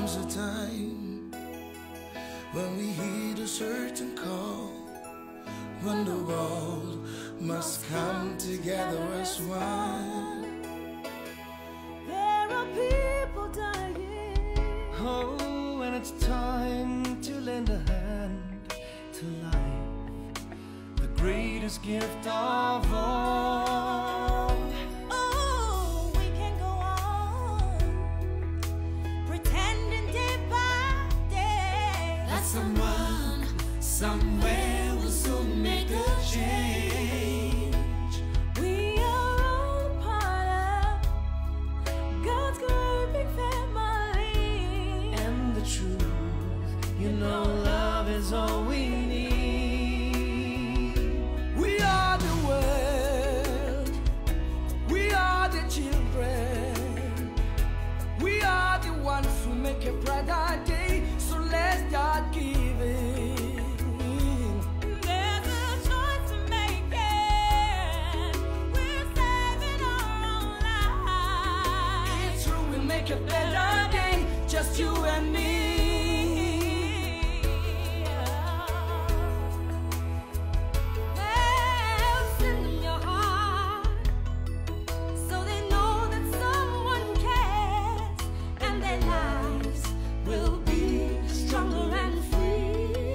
comes a time when we heed a certain call, when the world must come together as one. There are people dying. Oh, and it's time to lend a hand to life, the greatest gift of all. Oh, we can go on pretending day by day that someone, somewhere will soon make a change. We are all a part of God's great big family. And the truth, you know, love is all we need. We are the world, we are the children, we are the ones who make a brighter day, so let's start giving. There's a choice to make it. We're saving our own lives. It's true, we'll make a better day, just you and me. Send them your heart, so they know that someone cares, and their lives will be stronger and free.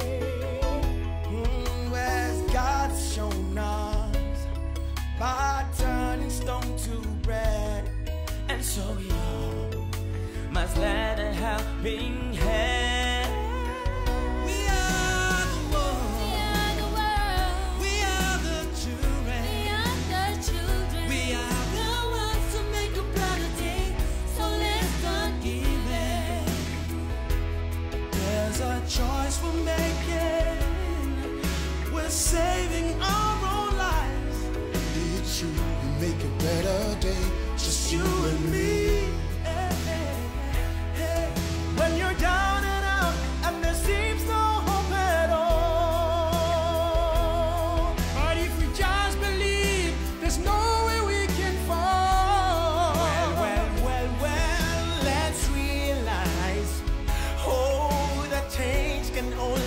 As God's shown us by turning stone to bread, and so we all Must lend a helping hand. we are the world, We are the world. we are the children, We are the children. we are the ones who make a brighter day, so let's start giving. There's a choice we're making, we're saving our own lives. It's you who make a better day, just you and me. Hey, hey, hey. When you're down and out and there seems no hope at all, but if we just believe, there's no way we can fall. Well, let's realize, oh, that change can only